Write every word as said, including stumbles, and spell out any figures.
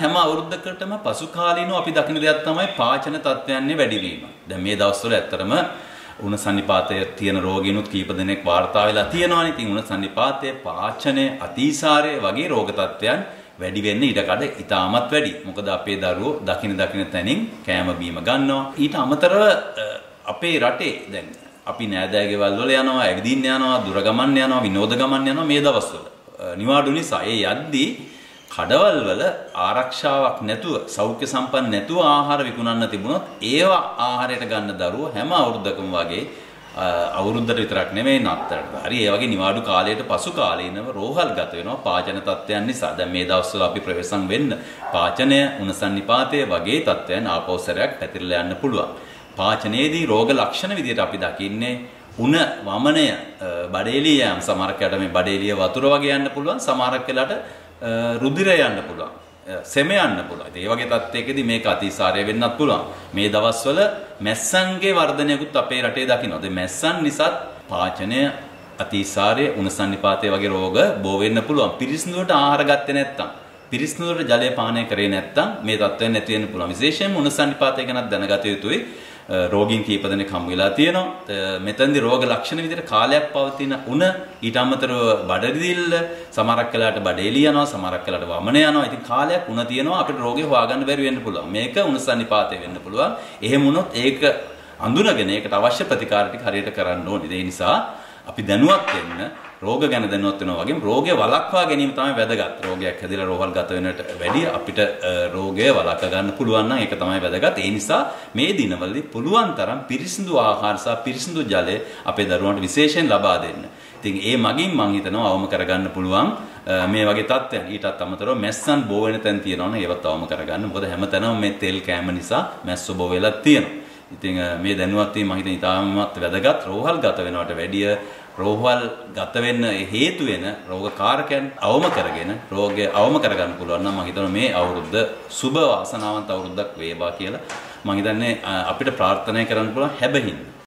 හැම අවුරුද්දකටම පසු කාලීනව අපි දකින දෙයක් තමයි පාචන තත්ත්වයන්ගේ වැඩිවීම. දැන් මේ දවස්වල ඇත්තටම උණ සන්නිපාතය තියෙන රෝගීනුත් කීප දෙනෙක් වාර්තා වෙලා තියෙනවානේ. ඉතින් උණ සන්නිපාතය, පාචනය, අතිසාරය වගේ රෝග තත්ත්වයන් වැඩි වෙන්න ඉඩ කඩ ඉතාමත් වැඩි. මොකද අපේ දරුවෝ දකින දකින තැනින් කෑම බීම ගන්නවා. ඊට අමතරව අපේ රටේ දැන් අපි නෑදෑ ගෙවල් වල යනවා, ඇවිදින්න යනවා, දුර ගමන් යනවා, විනෝද ගමන් යනවා මේ දවස්වල. නිවාඩු නිසා ඒ යද්දී කඩවල් වල ආරක්ෂාවක් නැතුව, සෞඛ්‍ය සම්පන්න නැතුව ආහාර විකුණන්න තිබුණොත් ඒවා ආහාරයට ගන්න දරුවෝ හැම අවුරුද්දකම වගේ අවුරුද්දට විතරක් නෙමෙයි නත්තරට. හරි ඒ වගේ නිවාඩු කාලයට පසු කාලීනව රෝහල් ගත වෙනවා පාචන තත්ත්වයන් නිසා. දැන් මේ දවස්වල අපි ප්‍රවේශම් වෙන්න පාචනය, උණ සන්නිපාතය වගේ තත්ත්වයන් ආපෞසරයක් පැතිරලා යන්න පුළුවන්. පාචනයේදී රෝග ලක්ෂණ විදිහට අපි දකින්නේ උණ වමනය, බඩේලිය යම් සමහරක් වෙලාවට මේ බඩේලිය වතුර වගේ යන්න පුළුවන්, සමහරක් වෙලාවට රුධිරය යන්න පුළුවන්, සෙම යන්න පුළුවන්. ඒ වගේ තත්ත්වයකදී මේක අතිසාරය වෙන්නත් පුළුවන්. මේ දවස්වල මැස්සන්ගේ වර්ධනයකුත් අපේ රටේ දකින්නවා. ඒ මැස්සන් නිසාත් පාචනය, අතිසාරය, උණ සන්නිපාතය වගේ රෝග බෝ වෙන්න පුළුවන්. පිරිසිදුවට ආහාර ගත්තේ නැත්නම්, පිරිසිදුවට ජලය පානය කරේ නැත්නම් මේ තත්ත්වයන් නැති වෙන්න පුළුවන්. විශේෂයෙන්ම උණ සන්නිපාතය ගැන දැනගත යුතුයි. රෝගීන් කීප දෙනෙක් හම් වෙලා තියෙනවා. මෙතෙන්දී රෝග ලක්ෂණ විදිහට කාලයක් පවතින උණ, ඊට අමතරව බඩරිදිල්ල, සමහරක් වෙලාවට බඩේලිය යනවා, සමහරක් වෙලාවට වමන යනවා. ඉතින් කාලයක් උණ තියෙනවා අපිට රෝගේ හොයාගන්න බැරි වෙන්න පුළුවන්. මේක උණ සන්නිපාතය වෙන්න පුළුවන්. එහෙම වුණොත් ඒක අඳුනගෙන ඒකට අවශ්‍ය ප්‍රතිකාර ටික හරියට කරන්න ඕනේ. ඒ නිසා අපි දැනුවත් වෙන්න, රෝග ගැන දැනුවත් වෙනවා වගේම රෝගය වළක්වා ගැනීම තමයි වැදගත්. රෝගයක් හැදිලා රෝහල් ගත වෙනට වැඩිය අපිට රෝගය වළක්වා ගන්න පුළුවන් නම් ඒක තමයි වැදගත්. ඒ නිසා මේ දිනවලදී පුළුවන් තරම් පිරිසිදු ආහාර සහ පිරිසිදු ජලය අපේ දරුවන්ට විශේෂයෙන් ලබා දෙන්න. ඉතින් ඒ මගින් මම හිතනවා අවම කරගන්න පුළුවන් මේ වගේ තත්ත්වයන්. ඊටත් අමතරව මැස්සන් බෝ වෙන තැන් තියෙනවනේ ඒවත් අවම කරගන්න. මොකද හැමතැනම මේ තෙල් කෑම නිසා මැස්සෝ බෝ වෙලා තියෙනවා. ඉතින් මේ දැනුවත් වීම මම හිතන ඉතාමත් වැදගත්. රෝහල් ගත වෙනවට වැඩිය රෝහල් ගත වෙන්න හේතු වෙන රෝග කාරකයන් අවම කරගෙන රෝගය අවම කරගන්න පුළුවන් නම් මම හිතනවා මේ අවුරුද්ද සුබ වාසනාවන්ත අවුරුද්දක් වේවා කියලා මම හිතන්නේ අපිට ප්‍රාර්ථනා කරන්න පුළුවන් හැබැයි